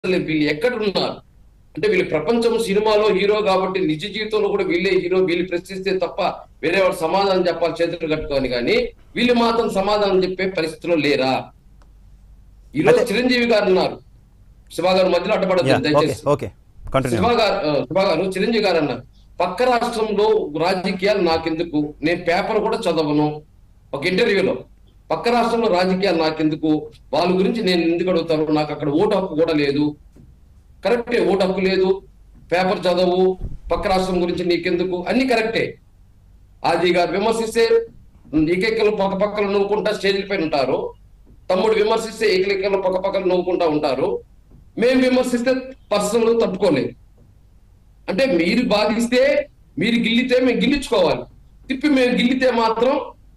వీళ్ళు ఎక్కడ ఉన్నారు అంటే వీళ్ళు ప్రపంచం సినిమాలో హీరో కాబట్టి నిజ జీవితంలో కూడా వీళ్ళే హీరో, వీళ్ళు ప్రశ్నిస్తే తప్ప వేరే వాడు సమాధానం చెప్పాలి చేతులు కట్టుకొని, కానీ వీళ్ళు మాత్రం సమాధానం చెప్పే పరిస్థితిలో లేరా? ఈరోజు చిరంజీవి గారు ఉన్నారు, శివ గారు మధ్యలో అడ్డపడదు దయచేసి. శివ గారు చిరంజీవి గారు అన్నారు, పక్క రాష్ట్రంలో రాజకీయాలు నాకెందుకు, నేను పేపర్ కూడా చదవను. ఒక ఇంటర్వ్యూలో పక్క రాష్ట్రంలో రాజకీయాలు నాకెందుకు, వాళ్ళ గురించి నేను ఎందుకు అడుగుతాను, నాకు అక్కడ ఓటు హక్కు కూడా లేదు. కరెక్టే, ఓటు హక్కు లేదు, పేపర్ చదవు, పక్క రాష్ట్రం గురించి నీకెందుకు, అన్ని కరెక్టే. ఆది గారు విమర్శిస్తే ఏకైకలు పక్క పక్కలు నవ్వుకుంటా స్టేజ్ల పైన ఉంటారు, తమ్ముడు విమర్శిస్తే ఏకైకలు పక్క పక్కలు నవ్వుకుంటా ఉంటారు, మేము విమర్శిస్తే పర్సనల్ తట్టుకోలేదు. అంటే మీరు బాధిస్తే, మీరు గిల్లితే మేము గిల్లించుకోవాలి, తిప్పి మేము గిల్లితే మాత్రం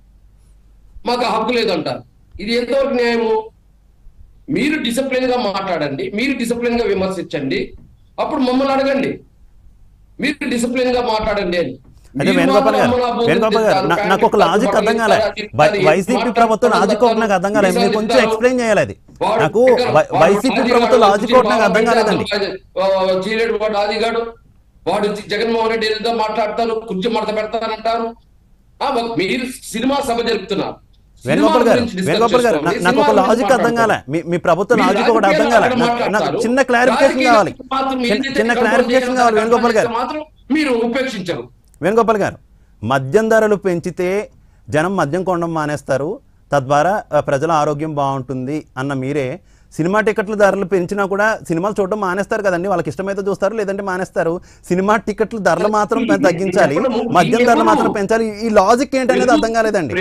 మాకు హక్కు లేదంటారు. ఇది ఎంతవరకు న్యాయము? మీరు డిసిప్లిన్ గా మాట్లాడండి, మీరు డిసిప్లిన్ గా విమర్శించండి, అప్పుడు మమ్మల్ని అడగండి, మీరు డిసిప్లిన్ గా మాట్లాడండి అని. అదే వేణుగోపాల్ గారు నాకు ఒక లాజిక్ అర్థం కాలే, వైసీపీ ప్రభుత్వం లాజిక్ ఒకటి నాకు అర్థం కాలేదు, మీరు కొంచెం ఎక్స్ప్లెయిన్ చేయాలి. అది నాకు వైసీపీ ప్రభుత్వం లాజిక్ ఒకటి నాకు అర్థం కాలేదండి. చీలేడు వాడు ఆదిగాడు, వాడు జగన్మోహన్ రెడ్డి ఏదో మాట్లాడతారు, కుర్చీ మడత పెడతారంటారు. మీరు సినిమా సభ జరుపుతున్నారు. వేణుగోపాల్ గారు నాకు ఒక లాజిక్ అర్థం కాలే, మీ ప్రభుత్వం లాజిక్ ఒకటి అర్థం కాలే, నాకు చిన్న క్లారిఫికేషన్ కావాలి, చిన్న క్లారిఫికేషన్ కావాలి వేణుగోపాల్ గారు. మీరు ఉపేక్షించరు. వేణుగోపాల్ గారు, మద్యం ధరలు పెంచితే జనం మద్యం కొనడం మానేస్తారు, తద్వారా ప్రజల ఆరోగ్యం బాగుంటుంది అన్న మీరే, సినిమా టికెట్ల ధరలు పెంచినా కూడా సినిమాలు చూడడం మానేస్తారు కదండి, వాళ్ళకి ఇష్టమైతే చూస్తారు లేదంటే మానేస్తారు. సినిమా టికెట్ల ధరలు మాత్రం తగ్గించాలి, మద్యం ధరలు మాత్రం పెంచాలి, ఈ లాజిక్ ఏంటనేది అర్థం కాలేదండి.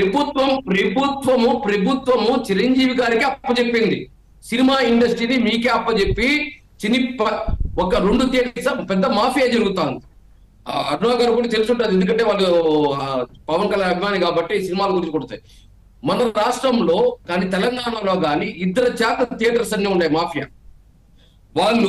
ప్రభుత్వము చిరంజీవి గారికి అప్పచెప్పింది, సినిమా ఇండస్ట్రీని మీకే అప్పచెప్పి ఒక 2 థియేటర్స్ పెద్ద మాఫియా జరుగుతుంది. అరుణ గారు కూడా తెలుసుంటుంది, ఎందుకంటే వాళ్ళు పవన్ కళ్యాణ్ అభిమాని కాబట్టి సినిమాల గురించి కొడతాయి. మన రాష్ట్రంలో కానీ తెలంగాణలో కానీ 2 శాతం థియేటర్స్ అన్ని ఉన్నాయి మాఫియా. వాళ్ళు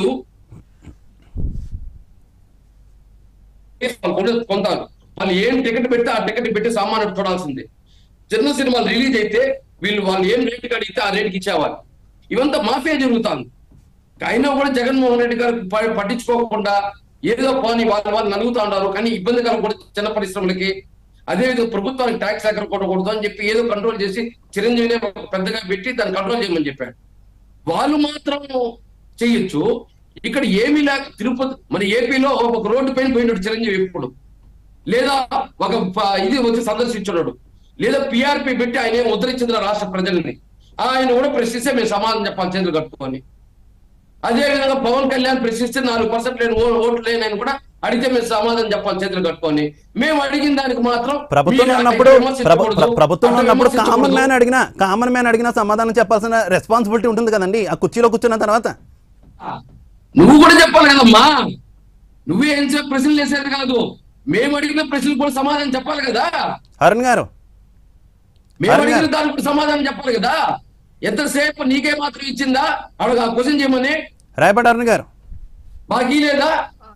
పొందాలి, వాళ్ళు ఏం టికెట్ పెడితే ఆ టికెట్ పెట్టి సామాన్యుడు చూడాల్సిందే. చిన్న సినిమాలు రిలీజ్ అయితే వాళ్ళు ఏం రేటుకి అడిగితే ఆ రేటుకి ఇచ్చేవాళ్ళు. ఇవంతా మాఫియా జరుగుతుంది. అయినా కూడా జగన్మోహన్ రెడ్డి గారు పట్టించుకోకుండా ఏదో పోనీ వాళ్ళు నలుగుతూ ఉంటారు, కానీ ఇబ్బందికరం కూడా చిన్న పరిశ్రమలకి. అదేవిధంగా ప్రభుత్వానికి ట్యాక్స్ ఎక్కడ కొట్టకూడదు అని చెప్పి ఏదో కంట్రోల్ చేసి చిరంజీవిని పెద్దగా పెట్టి దాన్ని కంట్రోల్ చేయమని చెప్పాడు. వాళ్ళు మాత్రం చెయ్యొచ్చు, ఇక్కడ ఏమీ లేక తిరుపతి మన ఏపీలో ఒక రోడ్డు పైన పోయినాడు చిరంజీవి ఎప్పుడు, లేదా ఒక ఇది వచ్చి సందర్శించున్నాడు, లేదా పిఆర్పి పెట్టి ఆయన ఏం ముద్రించింది రాష్ట్ర ప్రజల్ని, ఆయన కూడా ప్రశ్నిస్తే మేము సమాధానం చెప్పాలి చేతులు కట్టుకొని. అదేవిధంగా పవన్ కళ్యాణ్ ప్రశ్నిస్తే 4% లేని ఓట్లు లేని కూడా అడిగితే మేము సమాధానం చెప్పాలి చేతులు కట్టుకొని. మేము అడిగిన దానికి మాత్రం ప్రభుత్వంలో ఉన్నప్పుడు కామన్ మ్యాన్ అడిగినా సమాధానం చెప్పాల్సిన రెస్పాన్సిబిలిటీ ఉంటుంది కదండి, ఆ కుర్చీలో కూర్చున్న తర్వాత. నువ్వు కూడా చెప్పాలి కదమ్మా, నువ్వే ఎంతసేపు ప్రశ్నలు వేసేది కాదు, మేము అడిగిన ప్రశ్నలు కూడా సమాధానం చెప్పాలి కదా. అరుణ్ గారు, మేము అడిగిన దానికి సమాధానం చెప్పాలి కదా. ఎంతసేపు నీకే మాత్రం ఇచ్చిందా అడుగు ఆ క్వశ్చన్ చేయమని రాయపాటి అరుణ్ గారు, బాకీ లేదా?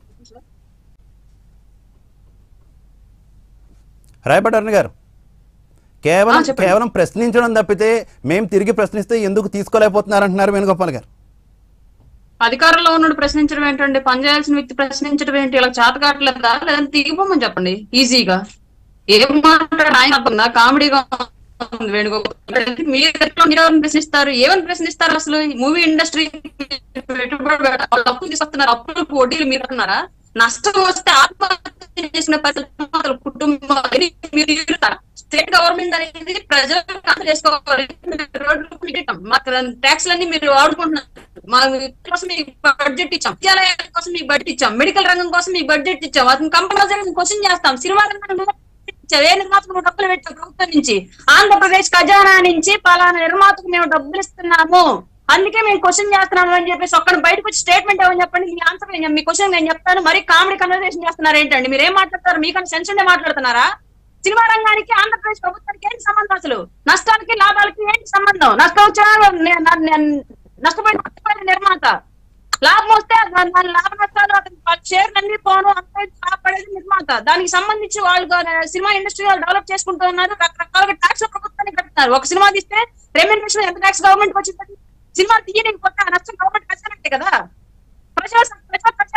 రాయపాటి అరుణ్ గారు, కేవలం ప్రశ్నించడం తప్పితే మేము తిరిగి ప్రశ్నిస్తే ఎందుకు తీసుకోలేకపోతున్నారంటున్నారు వేణుగోపాల్ గారు. అధికారంలో ఉన్నప్పుడు ప్రశ్నించడం ఏంటండి, పనిచేయాల్సిన వ్యక్తి ప్రశ్నించడం ఏంటి, ఇలా చేత కావట్లేదా, లేదంటే దిగిపోమని చెప్పండి ఈజీగా. ఏం మాట్లాడారు ఆయన కామెడీగా వేణుగోపాల్, మీరు ప్రశ్నిస్తారు, ఏమని ప్రశ్నిస్తారు? అసలు మూవీ ఇండస్ట్రీ అప్పులు తీసుకొస్తున్నారు, అప్పులకు వడ్డీలు మీరు అంటున్నారా? నష్టం వస్తే ఆత్మహత్య చేసిన కుటుంబాలు మీరు స్టేట్ గవర్నమెంట్ అనేది ప్రజలు చేసుకోవాలి. ట్యాక్స్లన్నీ మీరు ఆడుకుంటున్నారు, మా కోసం మీకు బడ్జెట్ ఇచ్చాం, విద్యాలయాల కోసం మీకు బడ్జెట్ ఇచ్చాం, మెడికల్ రంగం కోసం మీకు బడ్జెట్ ఇచ్చాం, వాటిని కంపల్సరీ క్వశ్చన్ చేస్తాం. సినిమా రంగంలో ఏ నిర్మాతకు డబ్బులు పెట్టాం ప్రభుత్వం నుంచి, ఆంధ్రప్రదేశ్ ఖజానా నుంచి పలానా నిర్మాతకు మేము డబ్బులు ఇస్తున్నాము, అందుకే మేము క్వశ్చన్ చేస్తున్నాము అని చెప్పేసి ఒక్కడ బయటకు వచ్చి స్టేట్మెంట్ ఏమని చెప్పండి, మీ ఆన్సర్ మీ క్వశ్చన్ నేను చెప్తాను. మరి కామెడీ కన్వర్సేషన్ చేస్తున్నారు ఏంటండి, మీరు ఏం మాట్లాడతారు? మీకన్నా సెన్స్ ఉండే మాట్లాడుతున్నారా? సినిమా రంగానికి ఆంధ్రప్రదేశ్ ప్రభుత్వానికి ఏంటి సంబంధం? అసలు నష్టానికి లాభాలకి ఏంటి సంబంధం? నష్టం వచ్చిన నష్టపోయిన నిర్మాత, లాభం వస్తే లాభ నష్టాలు షేర్లన్నీ పోను అంతే లాభపడేది నిర్మాత. దానికి సంబంధించి వాళ్ళు సినిమా ఇండస్ట్రీ వాళ్ళు డెవలప్ చేసుకుంటూ ఉన్నారు, రకరకాలుగా ట్యాక్స్ ప్రభుత్వానికి కడుతున్నారు. ఒక సినిమా తీస్తే రెమ్యూనరేషన్ ఎంత ట్యాక్స్ గవర్నమెంట్ వచ్చింది, సినిమా తీయడానికి కొత్త నష్టం గవర్నమెంట్ కట్టాలంటే కదా.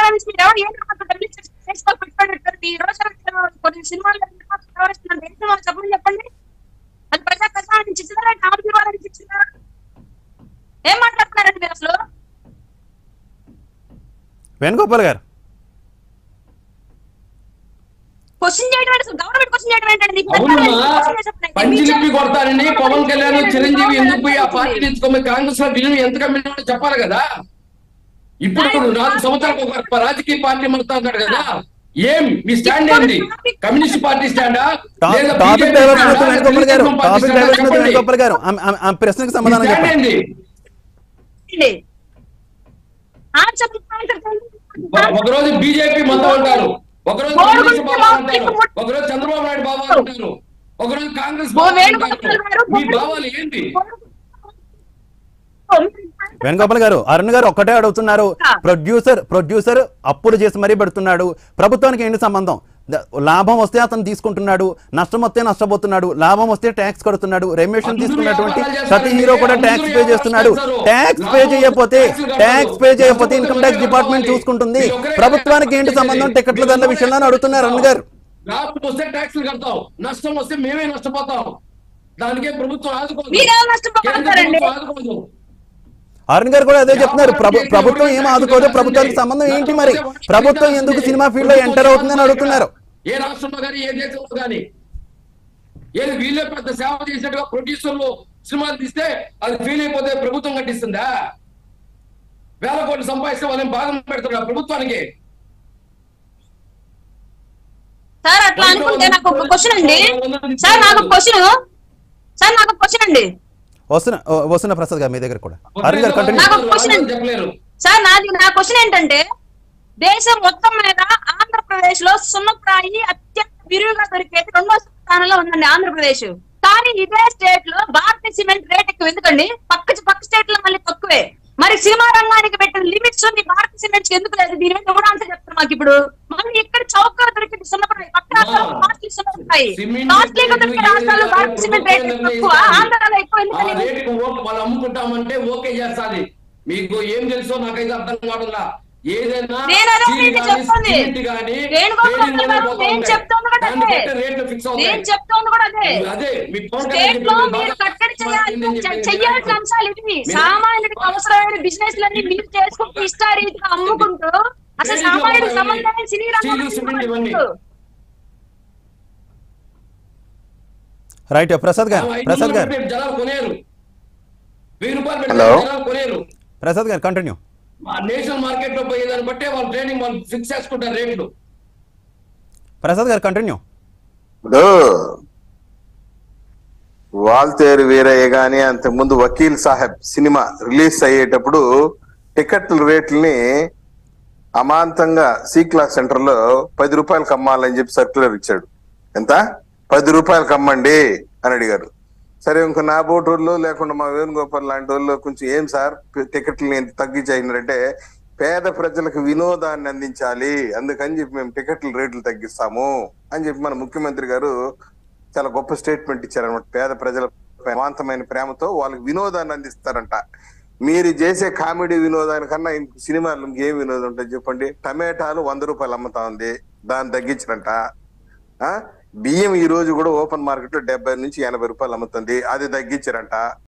సంవత్సరాల నుంచి మీరు ఎవరు ఏం పెట్టుకోండి. ఈ రోజు కొన్ని సినిమాలు చెప్పండి, అది ప్రజా కష్టాల నుంచి ఇచ్చిందా, ఆరోగ్య నుంచి ఇచ్చిందా? ఏం మాట్లాడుతున్నారండి మీరు అసలు? వేణుగోపాల్ గారు క్వశ్చన్ చేయడం అంటే గవర్నమెంట్ క్వశ్చన్ చేయడం ఏంటండి? పంచిలిప్పి కొడతారని పవన్ కళ్యాణ్ చిరంజీవి ఎందుకు పోయి ఆ పార్టీ తెచ్చుకోమని కాంగ్రెస్ లో విలువ ఎంత కమ్మినా చెప్పాలి కదా. ఇప్పుడు 4 సంవత్సరాలకు ఒక రాజకీయ పార్టీ మారుతా ఉంటాడు కదా. ఏం మీ స్టాండ్ ఏంటి? కమ్యూనిస్ట్ పార్టీ స్టాండా? టాపిక్ వేణుగోపాల్ గారు ఆ ప్రశ్నకు సమాధానం చెప్పండి. ఒకరోజు బీజేపీ మొత్తం అంటారు, ఒకరోజు కమ్యూనిస్ట్ బాబా అంటారు, ఒకరోజు చంద్రబాబు నాయుడు బాబా అంటారు, ఒకరోజు కాంగ్రెస్ బాబా అంటారు. మీ భావాలు ఏంటి? వేణుగోపాల్ గారు, అరుణ్ గారు ఒక్కటే అడుగుతున్నారు. ప్రొడ్యూసర్ అప్పులు చేసి మరీ పెడుతున్నాడు, ప్రభుత్వానికి ఏంటి సంబంధం? లాభం వస్తే అతను తీసుకుంటున్నాడు, నష్టం వస్తే నష్టపోతున్నాడు, లాభం వస్తే ట్యాక్స్ కడుతున్నాడు. రెమ్యూషన్ తీసుకున్నటువంటి ప్రతి హీరో కూడా ట్యాక్స్ పే చేస్తున్నాడు. ట్యాక్స్ పే చేయకపోతే ఇన్కమ్ ట్యాక్స్ డిపార్ట్మెంట్ చూసుకుంటుంది. ప్రభుత్వానికి ఏంటి సంబంధం టికెట్ల ధరల విషయంలో అడుగుతున్నారు అరుణ్ గారు. లాభం వస్తే ట్యాక్స్లు కడతాం, నష్టం వస్తే మేమే నష్టపోతాం. దానికే ప్రభుత్వం ఆదుకోదు. అరుణ్ గారు కూడా అదే చెప్తున్నారు. ప్రభుత్వం ఏం ఆదుకోదు, ప్రభుత్వానికి సంబంధం ఏంటి? మరి ప్రభుత్వం ఎందుకు సినిమా ఫీల్డ్ లో ఎంటర్ అవుతుందని అడుగుతున్నారు. ఏ రాష్ట్రంలో కానీ ఏ దేశంలో కానీ ఏది వీళ్ళే పెద్ద సేవ చేసినట్టుగా ప్రొడ్యూసర్లు సినిమాలు తీస్తే అది ఫెయిల్ అయిపోతే ప్రభుత్వం కట్టిస్తుందా? వేల కోట్లు సంపాదిస్తే వాళ్ళని భాగం పెడతారు ప్రభుత్వానికి. సార్ అట్లా అనుకుంటే నాకు ఒక క్వశ్చన్ అండి. సార్ నాకు క్వశ్చన్ అండి. వస్తున్న ప్రసాద్ గారు మీ దగ్గర కూడా. అరుణ్ గారు కంటిన్యూ. సార్ నా క్వశ్చన్ ఏంటంటే, దేశం మొత్తం మీద ఆంధ్రప్రదేశ్ లో సున్నప్రాయి అత్యంత విరివిగా దొరికేది 2వ స్థానంలో ఉందండి ఆంధ్రప్రదేశ్. కానీ ఇదే స్టేట్ లో భారతీయ సిమెంట్ రేట్ ఎక్కువ. ఎందుకండి? పక్క స్టేట్ లో మళ్ళీ తక్కువే. మరి సినిమా రంగానికి పెట్టిన లిమిట్స్ మీ భారతీయ సిమెంట్ ఎందుకు లేదు? దీని మీద కూడా ఆన్సర్ చెప్తారు మాకు. ఇప్పుడు మళ్ళీ ఇక్కడ చౌకగా దొరికింది సున్నప్రాయి, పక్క రాష్ట్రాలు కాస్ట్లీ సున్నప్రాయి, కాస్ట్లీగా దొరికే రాష్ట్రాలు భారతీయ సిమెంట్ రేట్ తక్కువ, ఆంధ్రాలో ఎక్కువ. వాళ్ళు అమ్ముకుంటామంటే ఓకే చేస్తాది. మీకు ఏం తెలుసో నాకైతే అర్థం కావట్లా. ఏదైనా సామాన్యుడికి అవసరమైన బిజినెస్ లన్నీ మీరు చేసుకుంటూ ఇష్టారీతిగా అమ్ముకుంటూ అసలు సామాన్యుడికి సంబంధమైన సినీ రంగం. రైట్ ప్రసాద్ గారు. జనాలు కొనేరు, 1000 రూపాయలు కొనేరు. ప్రసాద్ గారు కంటిన్యూ. నేషనల్ మార్కెట్ లో పోయేదాన్ని బట్టే వాళ్ళు ట్రేడింగ్ వాళ్ళు ఫిక్స్ చేసుకుంటారు రేట్లు. ప్రసాద్ గారు కంటిన్యూ. ఇప్పుడు వాల్తేరు వీరయ్య గాని అంతకుముందు వకీల్ సాహెబ్ సినిమా రిలీజ్ అయ్యేటప్పుడు టికెట్ల రేట్లని అమాంతంగా సి క్లాస్ సెంటర్ లో 10 రూపాయలకు అమ్మాలని చెప్పి సర్క్యులర్ ఇచ్చాడు. ఎంత? 10 రూపాయలకు అమ్మండి అని అడిగారు. సరే ఇంకో నా బోటూర్లో లేకుండా మా వేణుగోపాల్ లాంటి వాళ్ళు కొంచెం ఏం సార్ టికెట్లు ఎంత తగ్గించారంటే, పేద ప్రజలకు వినోదాన్ని అందించాలి, అందుకని చెప్పి మేము టికెట్ల రేట్లు తగ్గిస్తాము అని చెప్పి మన ముఖ్యమంత్రి గారు చాలా గొప్ప స్టేట్మెంట్ ఇచ్చారనమాట. పేద ప్రజల అమాంతమైన ప్రేమతో వాళ్ళకి వినోదాన్ని అందిస్తారంట. మీరు చేసే కామెడీ వినోదానికన్నా సినిమాలు ఇంకేం వినోదం ఉంటుంది చెప్పండి? టమాటాలు 100 రూపాయలు అమ్ముతా ఉంది, దాన్ని తగ్గించారంట. బియ్యం ఈ రోజు కూడా ఓపెన్ మార్కెట్ లో 70 నుంచి 80 రూపాయలు అమ్ముతుంది, అది తగ్గించారంట.